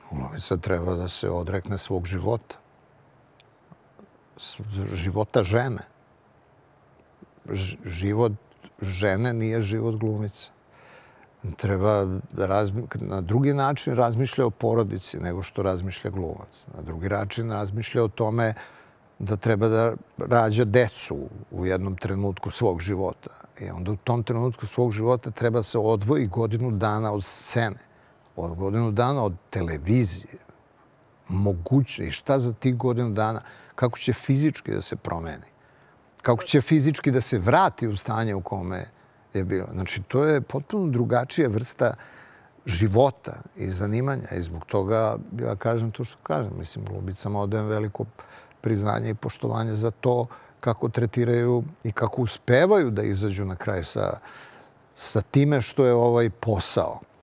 Glumica treba da se odrekne svog života. Života žene. Život žene nije život glumice. Treba na drugi način razmišlja o porodici nego što razmišlja glumac. Na drugi način razmišlja o tome da treba da rađa decu u jednom trenutku svog života. I onda u tom trenutku svog života treba se odvoji godinu dana od scene, od godinu dana od televizije. Moguće. I šta za tih godinu dana? Kako će fizički da se promeni? Kako će fizički da se vrati u stanje u kome je bilo? Znači, to je potpuno drugačija vrsta života i zanimanja. I zbog toga ja kažem to što kažem. Mislim, glumicama odajem veliko priznanje i poštovanje za to kako tretiraju i kako uspevaju da izađu na kraj sa time što je ovaj posao.